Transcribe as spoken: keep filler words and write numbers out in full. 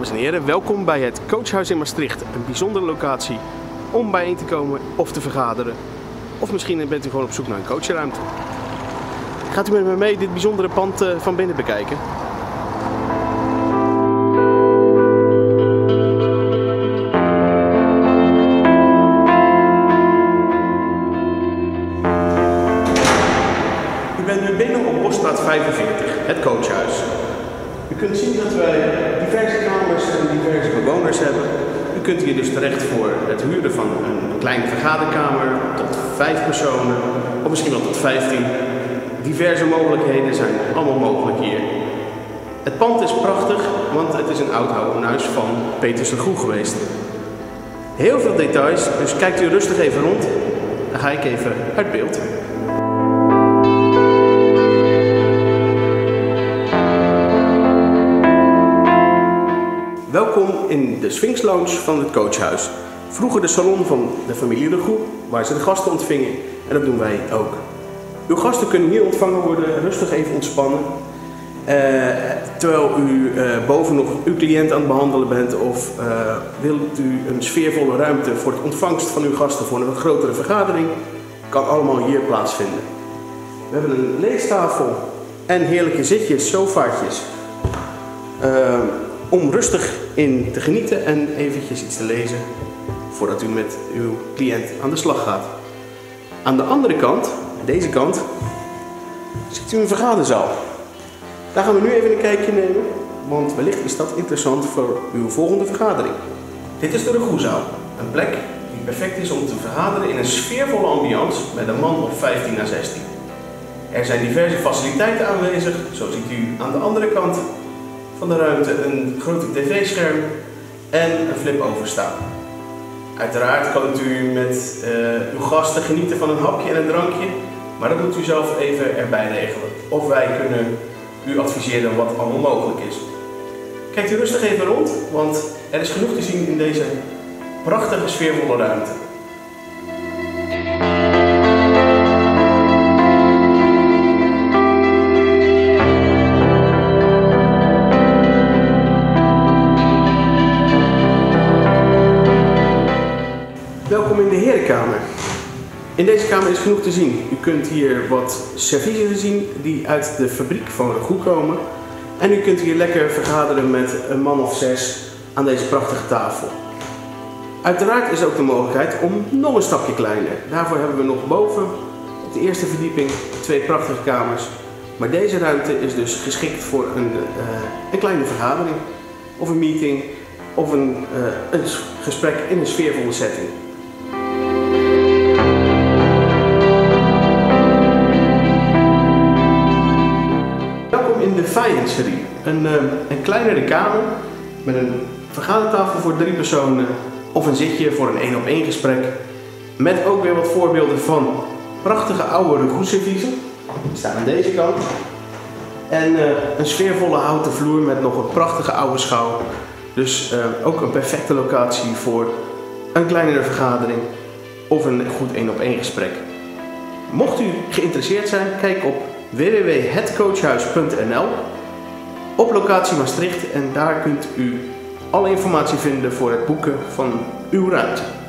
Dames en heren, welkom bij het Coachhuis in Maastricht. Een bijzondere locatie om bijeen te komen of te vergaderen. Of misschien bent u gewoon op zoek naar een coachruimte. Gaat u met me mee dit bijzondere pand van binnen bekijken? U bent nu binnen op Bosstraat vijfenveertig, het coachhuis. U kunt zien dat wij diverse kamers en diverse bewoners hebben. U kunt hier dus terecht voor het huren van een kleine vergaderkamer tot vijf personen, of misschien wel tot vijftien. Diverse mogelijkheden zijn allemaal mogelijk hier. Het pand is prachtig, want het is een oud huis van Peters de Goe geweest. Heel veel details, dus kijkt u rustig even rond. Dan ga ik even uit beeld. Welkom in de Sphinx Lounge van het coachhuis. Vroeger de salon van de familie de Goe, waar ze de gasten ontvingen, en dat doen wij ook. Uw gasten kunnen hier ontvangen worden, rustig even ontspannen. Uh, terwijl u uh, boven nog uw cliënt aan het behandelen bent of uh, wilt u een sfeervolle ruimte voor het ontvangst van uw gasten voor een wat grotere vergadering, kan allemaal hier plaatsvinden. We hebben een leestafel en heerlijke zitjes, sofaatjes. Uh, om rustig in te genieten en eventjes iets te lezen voordat u met uw cliënt aan de slag gaat. Aan de andere kant, deze kant, ziet u een vergaderzaal. Daar gaan we nu even een kijkje nemen, want wellicht is dat interessant voor uw volgende vergadering. Dit is de Goezaal, een plek die perfect is om te vergaderen in een sfeervolle ambiance met een man op vijftien à zestien. Er zijn diverse faciliteiten aanwezig, zo ziet u aan de andere kant van de ruimte een grote tv-scherm en een flip-over staan. Uiteraard kunt u met uh, uw gasten genieten van een hapje en een drankje, maar dat moet u zelf even erbij regelen. Of wij kunnen u adviseren wat allemaal mogelijk is. Kijkt u rustig even rond, want er is genoeg te zien in deze prachtige sfeervolle ruimte. Welkom in de herenkamer. In deze kamer is genoeg te zien. U kunt hier wat serviezen zien die uit de fabriek van de Goe komen. En u kunt hier lekker vergaderen met een man of zes aan deze prachtige tafel. Uiteraard is ook de mogelijkheid om nog een stapje kleiner. Daarvoor hebben we nog boven op de eerste verdieping twee prachtige kamers. Maar deze ruimte is dus geschikt voor een, uh, een kleine vergadering of een meeting of een, uh, een gesprek in een sfeervolle setting. In de Fayenserie, een, een kleinere kamer met een vergadertafel voor drie personen of een zitje voor een één op één gesprek. Met ook weer wat voorbeelden van prachtige oude Goe-serviezen. Die staan aan deze kant. En uh, een sfeervolle houten vloer met nog een prachtige oude schouw. Dus uh, ook een perfecte locatie voor een kleinere vergadering of een goed één op één gesprek. Mocht u geïnteresseerd zijn, kijk op w w w punt het coachhuis punt n l op locatie Maastricht en daar kunt u alle informatie vinden voor het boeken van uw ruimte.